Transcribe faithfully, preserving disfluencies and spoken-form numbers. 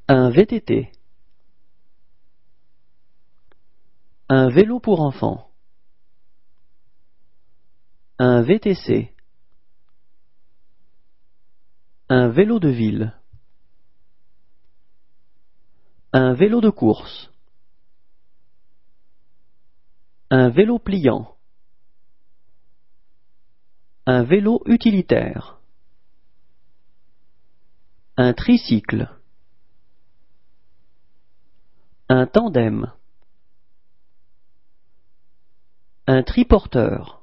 Un V T T. Un vélo pour enfants. Un V T C. Un vélo de ville. Un vélo de course. Un vélo pliant. Un vélo utilitaire. Un tricycle. Un tandem. Un triporteur.